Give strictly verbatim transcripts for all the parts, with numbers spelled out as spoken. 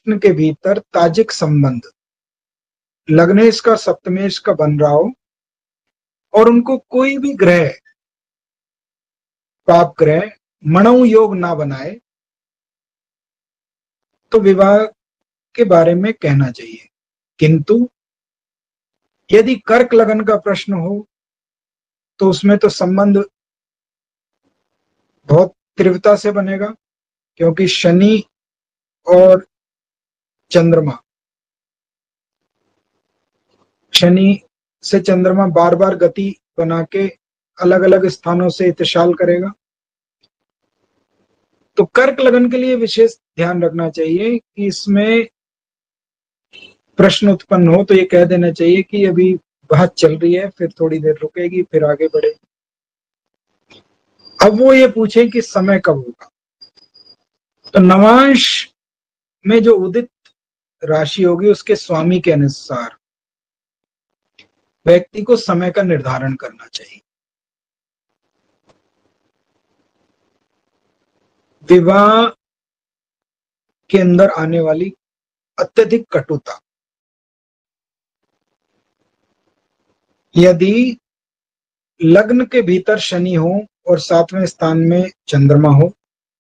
लग्न के भीतर ताजिक संबंध लग्नेश का सप्तमेश का बन रहा हो और उनको कोई भी ग्रह पाप ग्रह मणु योग ना बनाए तो विवाह के बारे में कहना चाहिए। किंतु यदि कर्क लगन का प्रश्न हो तो उसमें तो संबंध बहुत तीव्रता से बनेगा, क्योंकि शनि और चंद्रमा शनि से चंद्रमा बार बार गति बना के अलग अलग स्थानों से इत्तिशाल करेगा। तो कर्क लगन के लिए विशेष ध्यान रखना चाहिए कि इसमें प्रश्न उत्पन्न हो तो ये कह देना चाहिए कि अभी बात चल रही है, फिर थोड़ी देर रुकेगी, फिर आगे बढ़ेगी। अब वो ये पूछे कि समय कब होगा, तो नवांश में जो उदित राशि होगी उसके स्वामी के अनुसार व्यक्ति को समय का निर्धारण करना चाहिए। विवाह के अंदर आने वाली अत्यधिक कटुता, यदि लग्न के भीतर शनि हो और सातवें स्थान में चंद्रमा हो,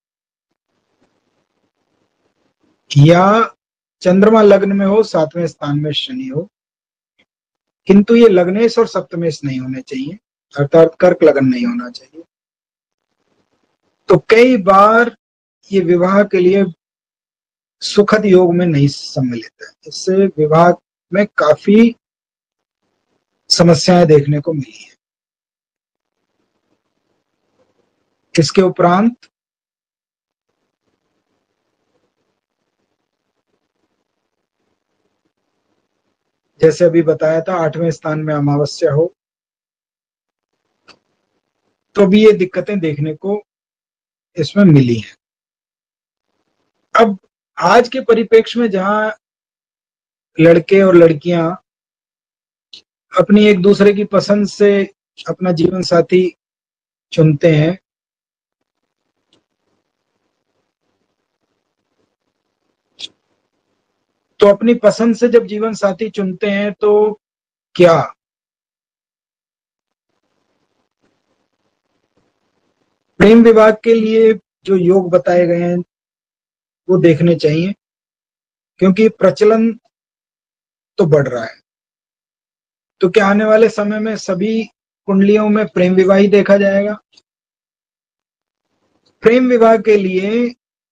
या चंद्रमा लग्न में हो सातवें स्थान में शनि हो, किंतु ये लग्नेश और सप्तमेश नहीं होने चाहिए, अर्थात कर्क लगन नहीं होना चाहिए, तो कई बार ये विवाह के लिए सुखद योग में नहीं सम्मिलित है। इससे विवाह में काफी समस्याएं देखने को मिली है। इसके उपरांत जैसे अभी बताया था, आठवें स्थान में अमावस्या हो तो भी ये दिक्कतें देखने को इसमें मिली हैं। अब आज के परिप्रेक्ष्य में जहां लड़के और लड़कियां अपनी एक दूसरे की पसंद से अपना जीवन साथी चुनते हैं, तो अपनी पसंद से जब जीवन साथी चुनते हैं तो क्या प्रेम विवाह के लिए जो योग बताए गए हैं वो देखने चाहिए, क्योंकि प्रचलन तो बढ़ रहा है। तो क्या आने वाले समय में सभी कुंडलियों में प्रेम विवाह ही देखा जाएगा? प्रेम विवाह के लिए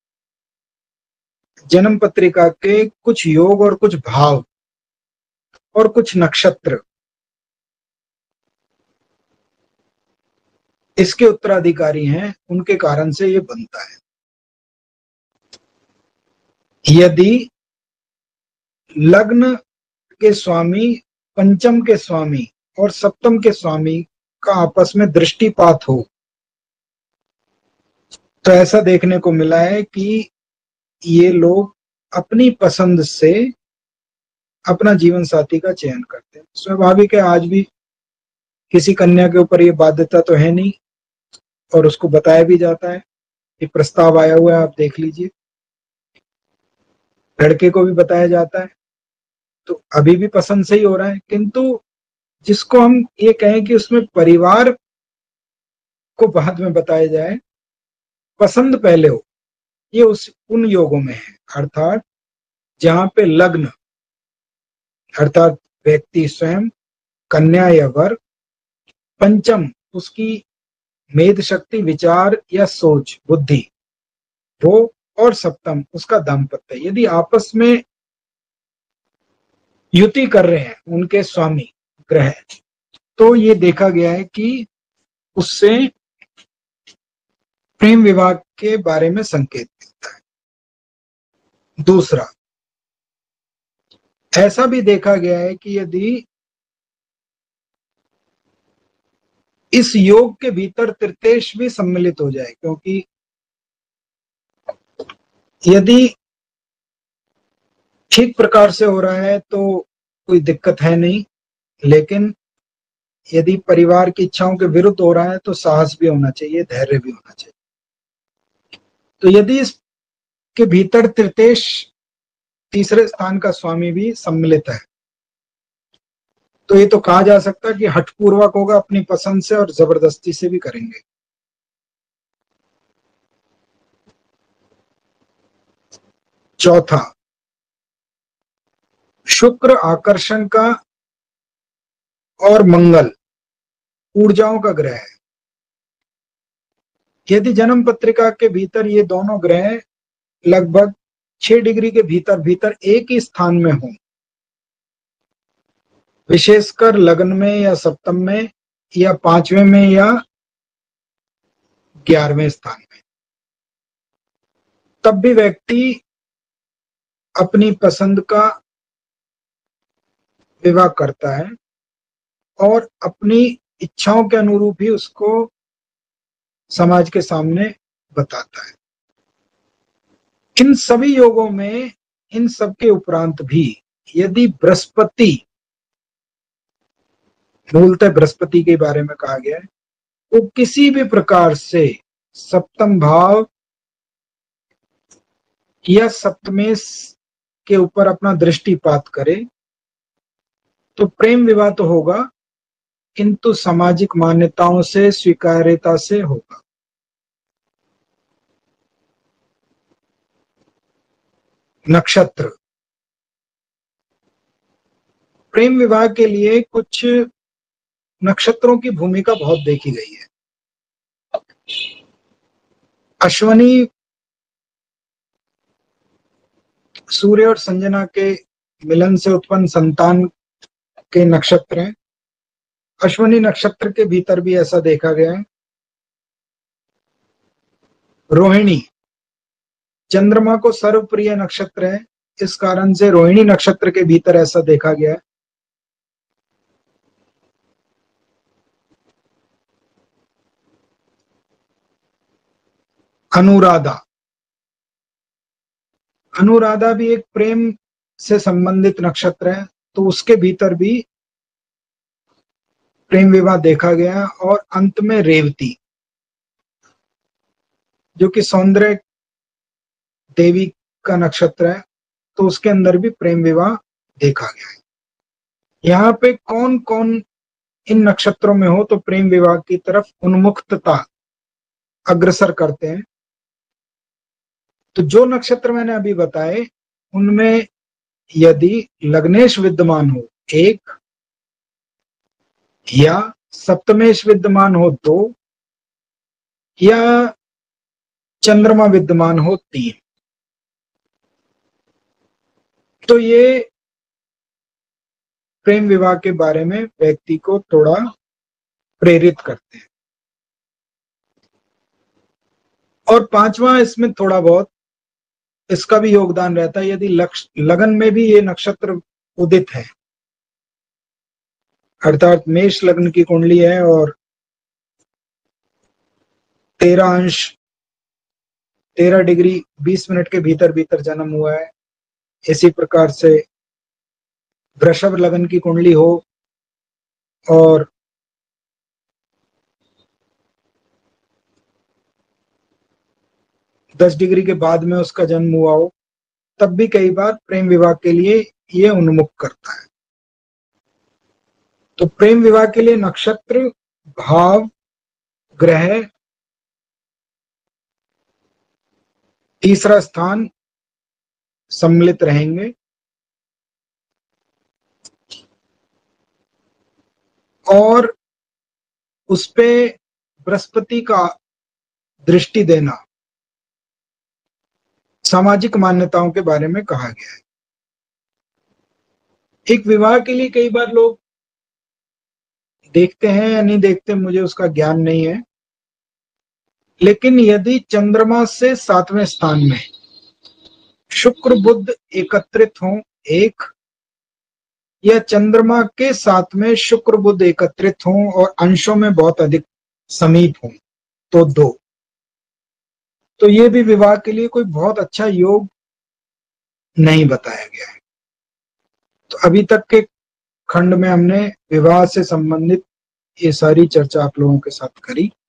जन्म पत्रिका के कुछ योग और कुछ भाव और कुछ नक्षत्र इसके उत्तराधिकारी हैं, उनके कारण से ये बनता है। यदि लग्न के स्वामी, पंचम के स्वामी और सप्तम के स्वामी का आपस में दृष्टिपात हो तो ऐसा देखने को मिला है कि ये लोग अपनी पसंद से अपना जीवन साथी का चयन करते हैं। स्वाभाविक है, आज भी किसी कन्या के ऊपर ये बाध्यता तो है नहीं और उसको बताया भी जाता है कि प्रस्ताव आया हुआ है, आप देख लीजिए। लड़के को भी बताया जाता है, तो अभी भी पसंद से ही हो रहा है। किंतु जिसको हम ये कहें कि उसमें परिवार को बाद में बताया जाए, पसंद पहले हो, ये उस उन योगों में है, अर्थात जहां पे लग्न अर्थात व्यक्ति स्वयं, कन्या या वर, पंचम उसकी मेध शक्ति, विचार या सोच, बुद्धि वो, और सप्तम उसका दाम्पत्य। यदि आपस में युति कर रहे हैं उनके स्वामी ग्रह, तो ये देखा गया है कि उससे प्रेम विवाह के बारे में संकेत मिलता है। दूसरा, ऐसा भी देखा गया है कि यदि इस योग के भीतर तृतीयेश भी सम्मिलित हो जाए, क्योंकि यदि ठीक प्रकार से हो रहा है तो कोई दिक्कत है नहीं, लेकिन यदि परिवार की इच्छाओं के विरुद्ध हो रहा है तो साहस भी होना चाहिए, धैर्य भी होना चाहिए। तो यदि इसके भीतर तृतीयेश तीसरे स्थान का स्वामी भी सम्मिलित है। तो ये तो कहा जा सकता है कि हठपूर्वक होगा, अपनी पसंद से और जबरदस्ती से भी करेंगे। चौथा, शुक्र आकर्षण का और मंगल ऊर्जाओं का ग्रह है। यदि जन्म पत्रिका के भीतर ये दोनों ग्रह लगभग छह डिग्री के भीतर भीतर एक ही स्थान में हों, विशेषकर लग्न में या सप्तम में या पांचवें में या ग्यारहवें स्थान में, तब भी व्यक्ति अपनी पसंद का विवाह करता है और अपनी इच्छाओं के अनुरूप ही उसको समाज के सामने बताता है। इन सभी योगों में, इन सब के उपरांत भी यदि बृहस्पति, मूलतः बृहस्पति के बारे में कहा गया है, वो तो किसी भी प्रकार से सप्तम भाव या सप्तमेश के ऊपर अपना दृष्टिपात करे तो प्रेम विवाह तो होगा, किंतु सामाजिक मान्यताओं से, स्वीकार्यता से होगा। नक्षत्र, प्रेम विवाह के लिए कुछ नक्षत्रों की भूमिका बहुत देखी गई है। अश्वनी सूर्य और संजना के मिलन से उत्पन्न संतान के नक्षत्र हैं। अश्वनी नक्षत्र के भीतर भी ऐसा देखा गया है। रोहिणी चंद्रमा को सर्वप्रिय नक्षत्र है, इस कारण से रोहिणी नक्षत्र के भीतर ऐसा देखा गया है। अनुराधा, अनुराधा भी एक प्रेम से संबंधित नक्षत्र है, तो उसके भीतर भी प्रेम विवाह देखा गया। और अंत में रेवती, जो कि सौंदर्य देवी का नक्षत्र है, तो उसके अंदर भी प्रेम विवाह देखा गया है। यहाँ पे कौन कौन इन नक्षत्रों में हो तो प्रेम विवाह की तरफ उन्मुक्तता अग्रसर करते हैं। तो जो नक्षत्र मैंने अभी बताए, उनमें यदि लग्नेश विद्यमान हो एक, या सप्तमेश विद्यमान हो दो, या चंद्रमा विद्यमान हो तीन, तो ये प्रेम विवाह के बारे में व्यक्ति को थोड़ा प्रेरित करते हैं। और पांचवा, इसमें थोड़ा बहुत इसका भी योगदान रहता है। यदि लगन में भी ये नक्षत्र उदित है, अर्थात मेष लग्न की कुंडली है और तेरह अंश तेरह डिग्री बीस मिनट के भीतर भीतर जन्म हुआ है, इसी प्रकार से वृषभ लग्न की कुंडली हो और दस डिग्री के बाद में उसका जन्म हुआ हो, तब भी कई बार प्रेम विवाह के लिए यह उन्मुख करता है। तो प्रेम विवाह के लिए नक्षत्र, भाव, ग्रह, तीसरा स्थान सम्मिलित रहेंगे। और उस पे बृहस्पति का दृष्टि देना सामाजिक मान्यताओं के बारे में कहा गया है। एक विवाह के लिए कई बार लोग देखते हैं या नहीं देखते, मुझे उसका ज्ञान नहीं है, लेकिन यदि चंद्रमा से सातवें स्थान में शुक्र बुध एकत्रित हों एक, या चंद्रमा के साथ में शुक्र बुध एकत्रित हों और अंशों में बहुत अधिक समीप हों तो दो, तो ये भी विवाह के लिए कोई बहुत अच्छा योग नहीं बताया गया है। तो अभी तक के खंड में हमने विवाह से संबंधित ये सारी चर्चा आप लोगों के साथ करी।